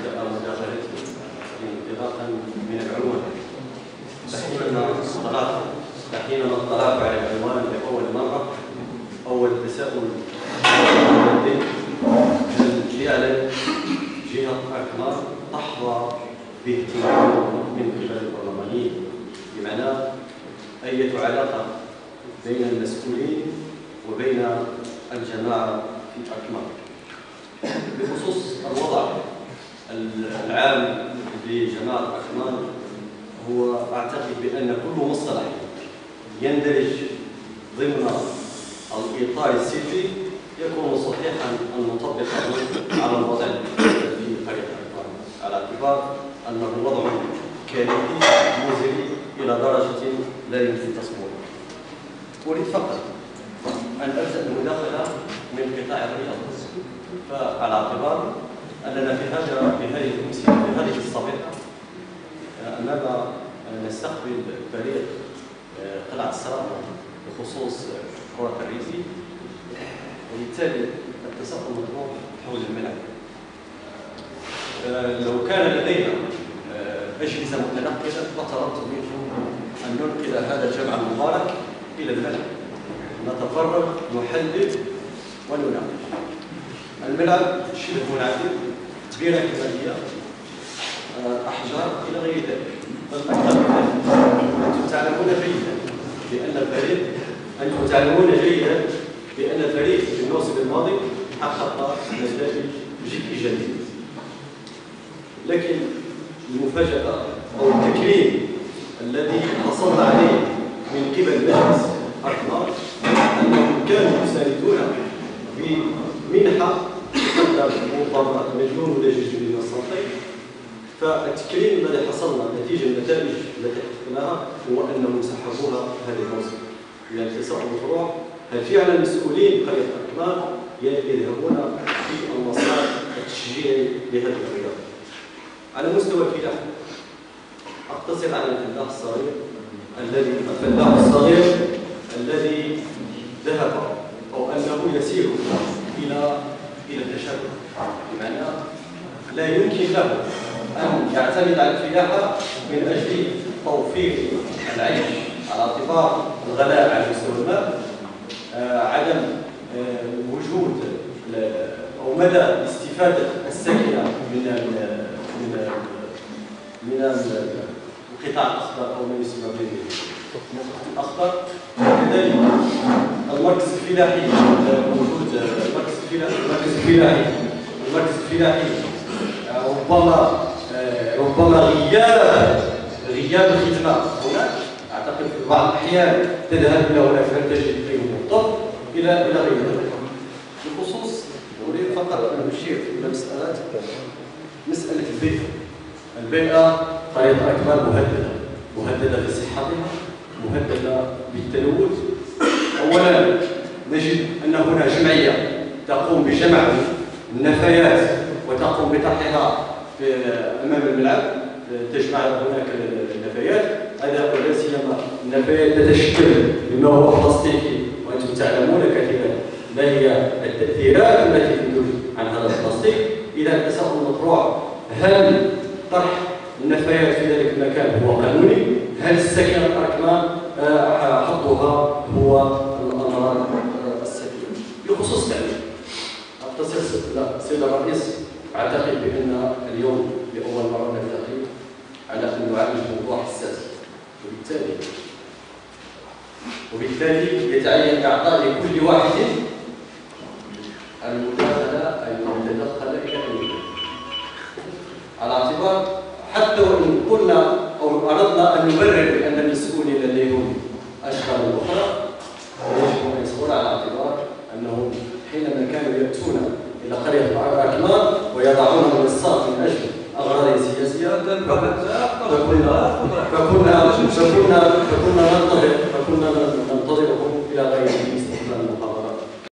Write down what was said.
أبدأ مداخلتي انطلاقا من العنوان. حينما اطلعت على العنوان لأول مرة، أول تساؤل هل فعلا جهة أكمار تحظى باهتمام من قبل البرلمانيين؟ بمعنى أية علاقة بين المسؤولين وبين الجماعة في أكمار بخصوص الوضع العام لجماعة أكمار. هو أعتقد بأن كل مصطلح يندرج ضمن الإطار السلفي يكون صحيحا أن نطبقه على الوضع في قرية أكمار، على اعتبار أنه وضع كارثي مزري إلى درجة لا يمكن تصوره. أريد فقط أن أبدأ المداخلة من قطاع الرياضة، فعلى اعتبار أننا في هذه الأمسية في هذه الصبيحة أننا نستقبل فريق قلعة السراء بخصوص كرة الريفي، وبالتالي التساؤل مطروح حول الملعب. لو كان لدينا أجهزة متنقلة لطلبت منكم أن ننقل هذا الجمع المبارك إلى الملعب، نتفرغ نحلل ونناقش. الملعب شبه منعدم، تبيرة كمالية، أحجار إلى غير ذلك. بل أكثر من ذلك، أنتم تعلمون جيدا بأن الفريق في الموسم الماضي حقق نتائج جد إيجابية، لكن المفاجأة أو التكريم الذي حصلنا عليه من قبل مجلس أكمار أنهم كانوا يساندون بمنحة تقدر مليون ولا 2 مليون سنتي. فالتكريم الذي حصلنا نتيجة النتائج التي حققناها هو أنهم سحبوها هذا الموسم. يعني التساؤل مطروح، هل فعلا مسؤولين قرية أكمار يذهبون في المسار التشجيعي لهذه الرياضة؟ على مستوى الفلاح أقتصر على الفلاح الصغير الذي ذهب أو أنه يسير إلى التشبع، بمعنى لا يمكن له أن يعتمد على الفلاحة من أجل توفير العيش على اعتبار الغلاء على مستوى الماء، عدم وجود أو مدى الاستفادة السكنة من القطاع الأخضر أو ما يسمى بالمخطط الأخضر. كذلك المركز الفلاحي موجود، المركز الفلاحي ربما غياب الخدمة هناك. أعتقد في بعض الأحيان تذهب إلى هناك فلن تجد فيهم الطب إلى غير ذلك. بخصوص أريد فقط أن أشير إلى مسألة البيئة. قرية أكمار مهددة في صحتها، مهددة بالتلوث. أولا نجد أن هنا جمعية تقوم بجمع النفايات وتقوم بطرحها أمام الملعب، تجمع هناك النفايات. هذا ولا سيما النفايات تتشكل بما هو بلاستيكي، وأنتم تعلمون كثيرا ما هي التأثيرات التي تنتج عن هذا البلاستيك. إذا التساؤل مطروح، هل طرح النفايات في ذلك المكان هو قانوني؟ هل السكن أكمار حطها هو الأمر السليم؟ بخصوص التعليم أقتصر سيد الرئيس، أعتقد بأن اليوم لأول مرة نلتقي على أن نعالج موضوع حساس، وبالتالي يتعين إعطاء لكل واحد المداخلة أن يتدخل إلى أي على اعتبار حتى وإن قلنا أو أردنا أن نبرر بأن المسؤولين لديهم أشغال أخرى، يجب أن يصبروا على اعتبار أنهم حينما كانوا يأتون إلى قرية أكمار